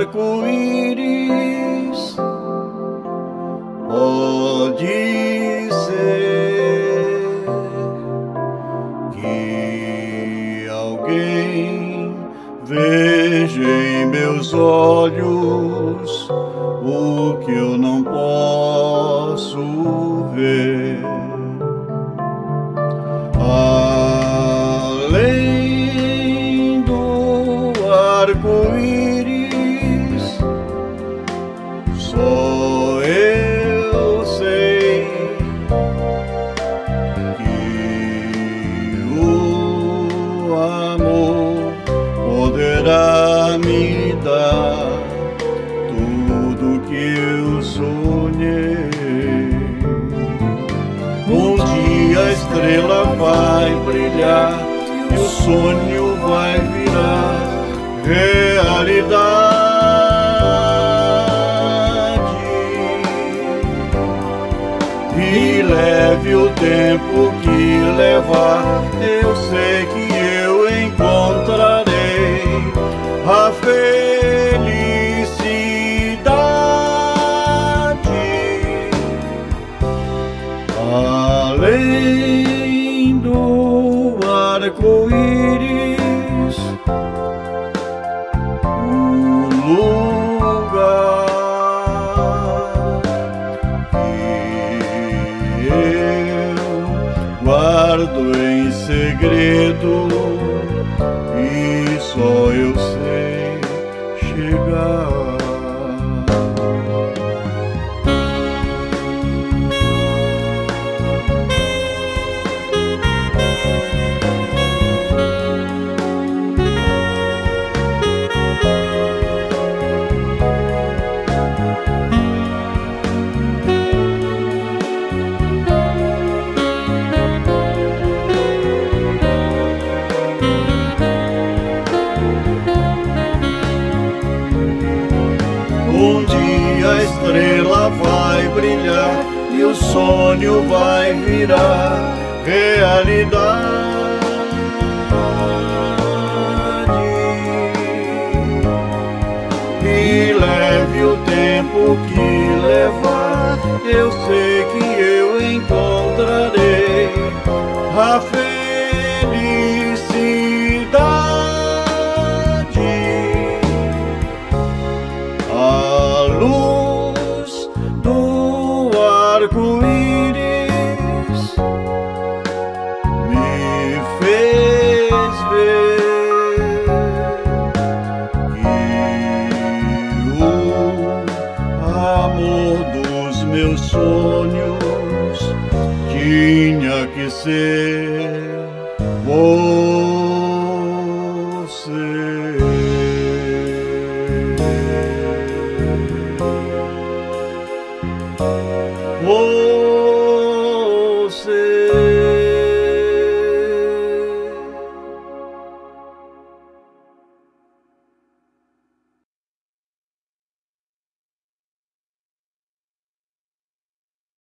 arco-íris pode ser que alguém veja em meus olhos o que eu não posso ver. Além do arco-íris, só eu sei que o amor poderá me dar tudo que eu sonhei. Um dia a estrela vai brilhar e o sonho vai virar realidade. E leve o tempo que levar, eu sei que eu encontrarei a felicidade. Além do arco-íris, um lugar que eu guardo em segredo e só eu sei chegar. Um dia a estrela vai brilhar e o sonho vai virar realidade. E leve o tempo que levar, eu sei que eu encontrarei a felicidade. A luz do arco-íris me fez ver que o amor dos meus sonhos tinha que ser